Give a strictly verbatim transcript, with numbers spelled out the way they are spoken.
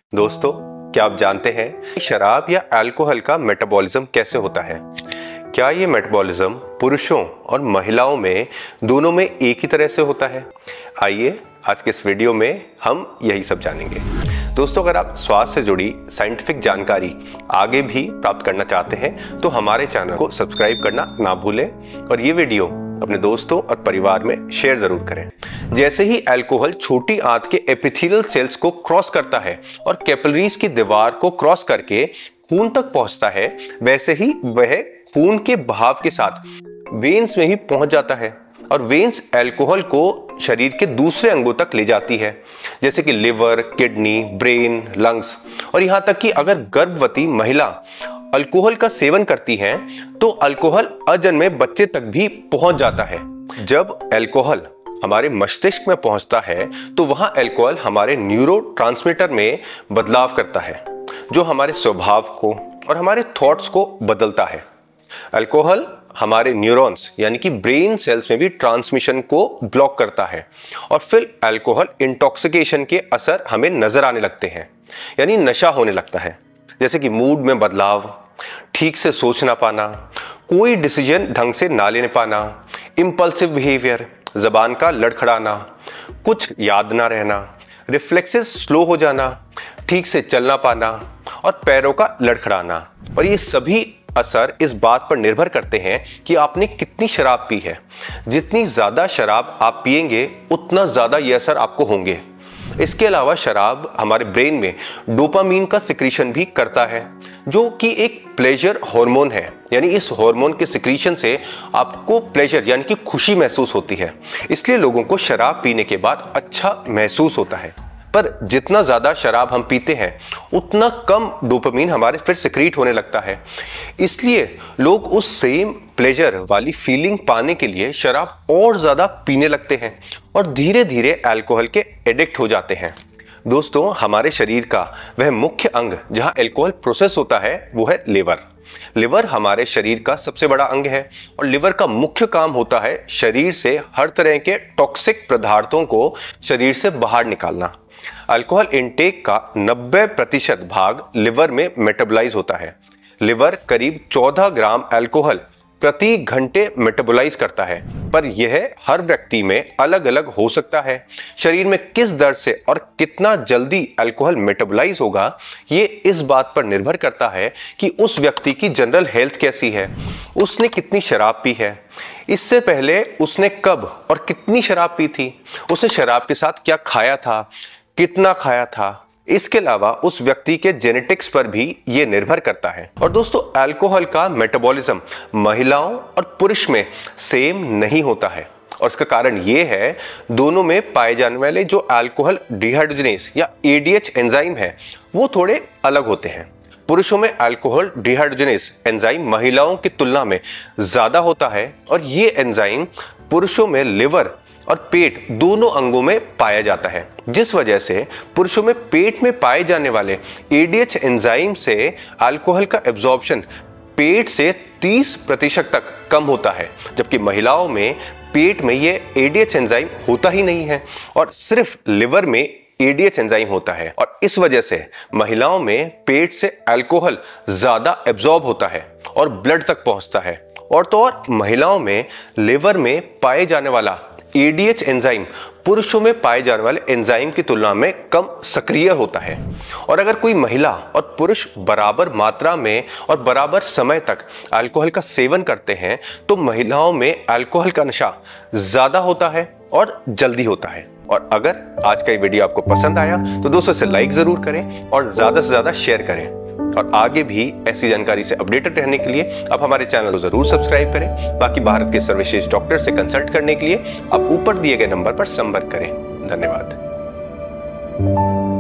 दोस्तों, क्या आप जानते हैं कि शराब या अल्कोहल का मेटाबॉलिज्म कैसे होता है? क्या ये मेटाबॉलिज्म पुरुषों और महिलाओं में दोनों में एक ही तरह से होता है? आइए आज के इस वीडियो में हम यही सब जानेंगे। दोस्तों, अगर आप स्वास्थ्य से जुड़ी साइंटिफिक जानकारी आगे भी प्राप्त करना चाहते हैं तो हमारे चैनल को सब्सक्राइब करना ना भूलें और ये वीडियो अपने दोस्तों और परिवार में शेयर जरूर करें। जैसे ही अल्कोहल छोटी आंत के एपिथेलियल सेल्स को क्रॉस करता है और कैपिलरीज की दीवार को क्रॉस करके खून तक पहुंचता है, वैसे ही वह खून के बहाव के साथ वेन्स में ही पहुंच जाता है और वेन्स अल्कोहल को शरीर के दूसरे अंगों तक ले जाती है, जैसे कि लिवर, किडनी, ब्रेन, लंग्स। और यहां तक कि अगर गर्भवती महिला अल्कोहल का सेवन करती हैं तो अल्कोहल अजन्मे बच्चे तक भी पहुंच जाता है। जब अल्कोहल हमारे मस्तिष्क में पहुंचता है तो वहां अल्कोहल हमारे न्यूरोट्रांसमीटर में बदलाव करता है, जो हमारे स्वभाव को और हमारे थॉट्स को बदलता है। अल्कोहल हमारे न्यूरॉन्स यानी कि ब्रेन सेल्स में भी ट्रांसमिशन को ब्लॉक करता है और फिर अल्कोहल इंटॉक्सिकेशन के असर हमें नजर आने लगते हैं, यानी नशा होने लगता है, जैसे कि मूड में बदलाव, ठीक से सोच ना पाना, कोई डिसीजन ढंग से ना लेने पाना, इम्पल्सिव बिहेवियर, जबान का लड़खड़ाना, कुछ याद ना रहना, रिफ्लेक्सेस स्लो हो जाना, ठीक से चलना पाना और पैरों का लड़खड़ाना। और ये सभी असर इस बात पर निर्भर करते हैं कि आपने कितनी शराब पी है। जितनी ज्यादा शराब आप पिएंगे उतना ज्यादा ये असर आपको होंगे। इसके अलावा शराब हमारे ब्रेन में डोपामीन का सिक्रीशन भी करता है, जो कि एक प्लेजर हार्मोन है, यानी इस हार्मोन के सिक्रीशन से आपको प्लेजर यानी कि खुशी महसूस होती है। इसलिए लोगों को शराब पीने के बाद अच्छा महसूस होता है। पर जितना ज्यादा शराब हम पीते हैं उतना कम डोपामीन हमारे फिर सिक्रीट होने लगता है। इसलिए लोग उस सेम प्लेजर वाली फीलिंग पाने के लिए शराब और ज्यादा पीने लगते हैं और धीरे धीरे अल्कोहल के एडिक्ट हो जाते हैं। दोस्तों, हमारे शरीर का वह मुख्य अंग जहां अल्कोहल प्रोसेस होता है वो है लिवर। लिवर हमारे शरीर का सबसे बड़ा अंग है और लिवर का मुख्य काम होता है शरीर से हर तरह के टॉक्सिक पदार्थों को शरीर से बाहर निकालना। अल्कोहल इनटेक का नब्बे प्रतिशत भाग लिवर में मेटाबोलाइज होता है। लिवर करीब चौदह ग्राम अल्कोहल प्रति घंटे मेटाबोलाइज करता है, पर यह हर व्यक्ति में अलग अलग हो सकता है। शरीर में किस दर से और कितना जल्दी अल्कोहल मेटाबोलाइज होगा ये इस बात पर निर्भर करता है कि उस व्यक्ति की जनरल हेल्थ कैसी है, उसने कितनी शराब पी है, इससे पहले उसने कब और कितनी शराब पी थी, उसे शराब के साथ क्या खाया था, कितना खाया था। इसके अलावा उस व्यक्ति के जेनेटिक्स पर भी ये निर्भर करता है। और दोस्तों, अल्कोहल का मेटाबॉलिज्म महिलाओं और पुरुष में सेम नहीं होता है और इसका कारण ये है दोनों में पाए जाने वाले जो अल्कोहल डिहाइड्रोजिनेज या ए डी एच एंजाइम है वो थोड़े अलग होते हैं। पुरुषों में अल्कोहल डिहाइड्रोजिनेज एंजाइम महिलाओं की तुलना में ज्यादा होता है और ये एंजाइम पुरुषों में लिवर और पेट दोनों अंगों में पाया जाता है, जिस वजह से पुरुषों में पेट में पाए जाने वाले ए डी एच एंजाइम से अल्कोहल का एब्जॉर्प्शन पेट से तीस प्रतिशत तक कम होता है, जबकि महिलाओं में पेट में ये ए डी एच एंजाइम होता ही नहीं है और सिर्फ लिवर में ए डी एच एंजाइम होता है। और इस वजह से महिलाओं में पेट से अल्कोहल ज्यादा एब्जॉर्ब होता है और ब्लड तक पहुंचता है। और तो और महिलाओं में लिवर में पाए जाने वाला ए डी एच एंजाइम पुरुषों में पाए जाने वाले एंजाइम की तुलना में कम सक्रिय होता है। और अगर कोई महिला और पुरुष बराबर मात्रा में और बराबर समय तक अल्कोहल का सेवन करते हैं तो महिलाओं में अल्कोहल का नशा ज्यादा होता है और जल्दी होता है। और अगर आज का ये वीडियो आपको पसंद आया तो दोस्तों इसे लाइक जरूर करें और ज्यादा से ज्यादा शेयर करें। और आगे भी ऐसी जानकारी से अपडेटेड रहने के लिए आप हमारे चैनल को जरूर सब्सक्राइब करें। बाकी भारत के सर्वश्रेष्ठ डॉक्टर से कंसल्ट करने के लिए आप ऊपर दिए गए नंबर पर संपर्क करें। धन्यवाद।